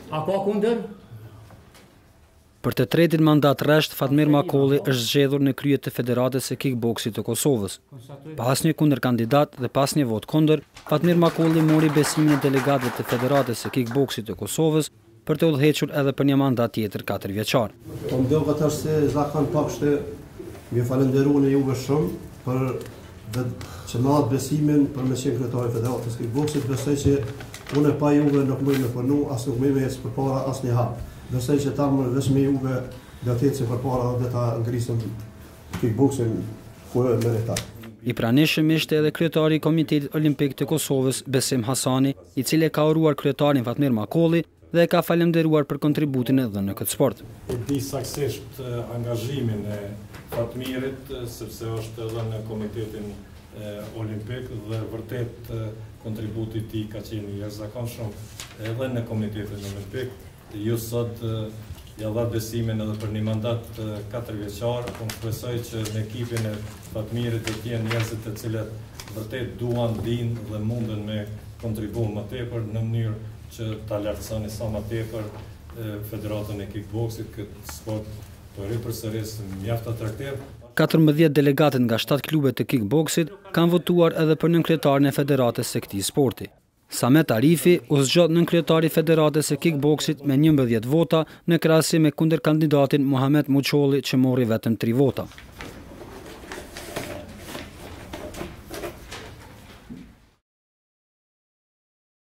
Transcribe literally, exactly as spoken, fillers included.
A ka kundër? Për të tretin mandat rresht, Fatmir Makolli është zgjedhur në krye të Federatës së Kickboksit të Kosovës. Pas një kundërkandidat dhe pas një vot kundër, Fatmir Makolli mori besimin e delegatëve të Federatës së Kickboksit të Kosovës për të udhëhequr edhe për një mandat tjetër katër vjeçar. Po më dëgë të se zakon pakshte, mi falenderu në juve shumë për që më atë besimin për me qenë kryetari i Federatës së Kickboksit, besoj që unë pa juve nuk mëj me përnu, as nuk mëj me ecë përpara as një hap. Besoj që ta më vesh me juve dhe të ecë përpara dhe ta ngrisëm kickboksin ku e meritar. I pranishëm ishte edhe kryetari i Komitetit Olimpik të Kosovës, Besim Hasani, i cili ka uruar kryetarin Fatmir Makolli dhe e ka falemderuar për kontributin e dhënë në këtë sport. E di saktësisht angazhimin e Fatmirit, sepse është edhe në Komitetin Olimpik dhe vërtet kontributi i tij ka qenë i jashtëzakonshëm edhe në Komitetin Olimpik. Ju sot ja dha besimin edhe për një mandat katër vjeçar, po shpresoj që në ekipin e Fatmirit të tjenë njerëzit të cilët vërtet duan, dinë dhe munden me kontribu më tepër në mënyrë që ta lartësoni sa më tepër Federatën e Kickboksit, këtë sport të ri përsëris mjaft atraktiv. katërmbëdhjetë delegatët nga shtatë klube të kickboksit kanë votuar edhe për nënkryetarin e Federatës së këtij sporti. Samet Arifi u zgjat nënkryetari i Federatës së Kickboksit me njëmbëdhjetë vota në krahasim me kundërkandidatin Muhamet Muçolli që mori vetëm tri vota.